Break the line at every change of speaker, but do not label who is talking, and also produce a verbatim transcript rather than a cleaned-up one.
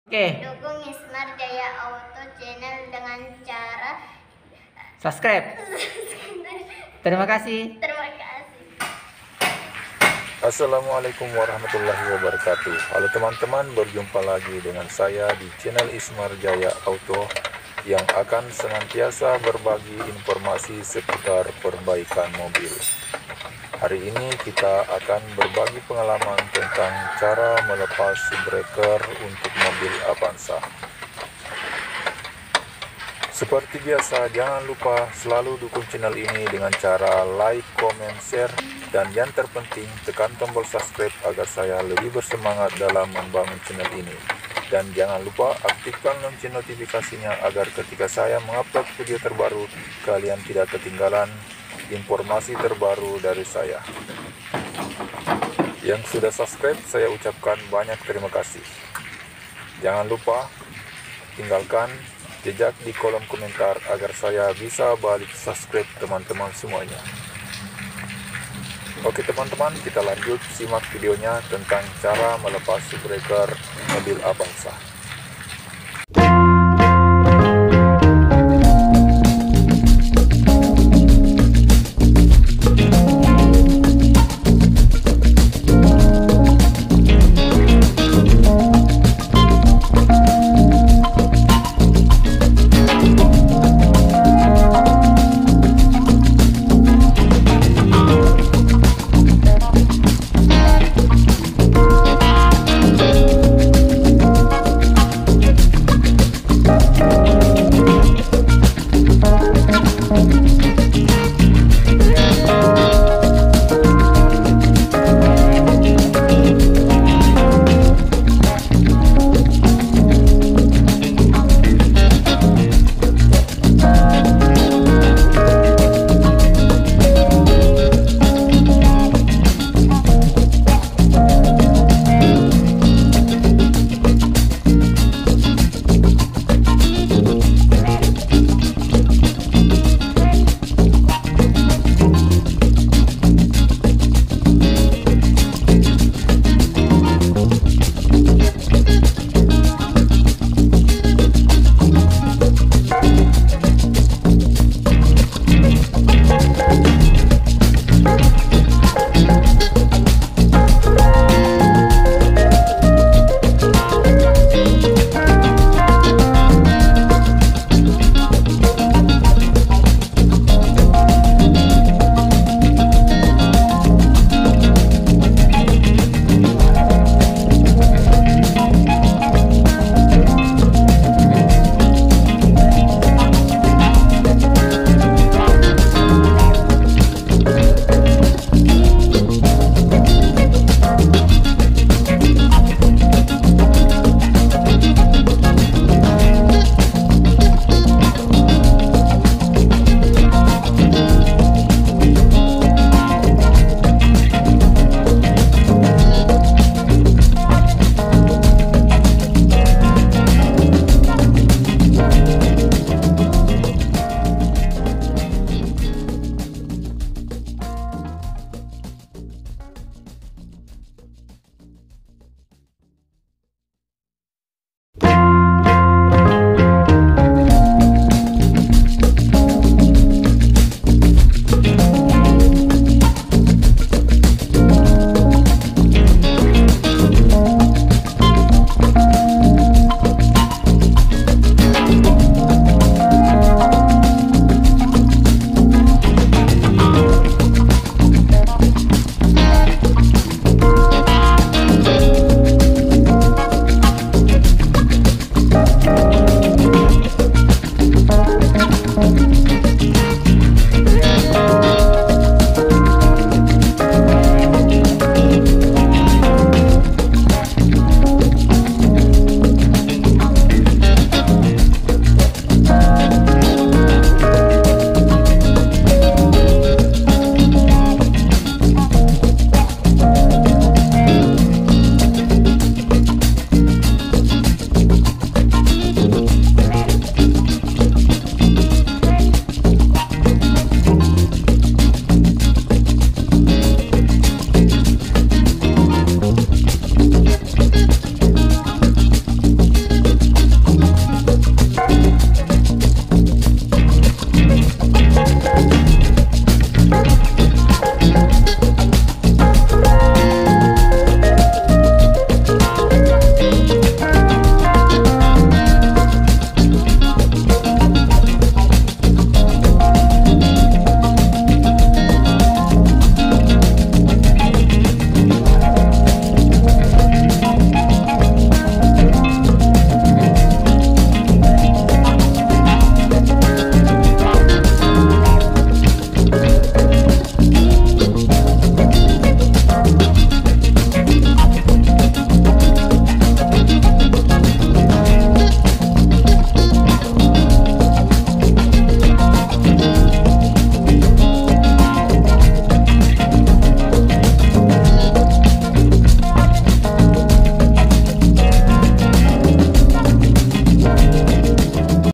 Oke,
Dukung Ismar Jaya Auto Channel dengan cara
subscribe. Terima kasih.
Terima kasih.
Assalamualaikum warahmatullahi wabarakatuh. Halo teman-teman, berjumpa lagi dengan saya di channel Ismar Jaya Auto yang akan senantiasa berbagi informasi seputar perbaikan mobil. Hari ini kita akan berbagi pengalaman tentang cara melepas breaker untuk mobil Avanza. Seperti biasa, jangan lupa selalu dukung channel ini dengan cara like, comment, share, dan yang terpenting tekan tombol subscribe agar saya lebih bersemangat dalam membangun channel ini. Dan jangan lupa aktifkan lonceng notifikasinya agar ketika saya mengupload video terbaru, kalian tidak ketinggalan informasi terbaru dari saya. Yang sudah subscribe, saya ucapkan banyak terima kasih. Jangan lupa tinggalkan jejak di kolom komentar agar saya bisa balik subscribe teman-teman semuanya. Oke teman-teman, kita lanjut simak videonya tentang cara melepas breaker mobil Avanza.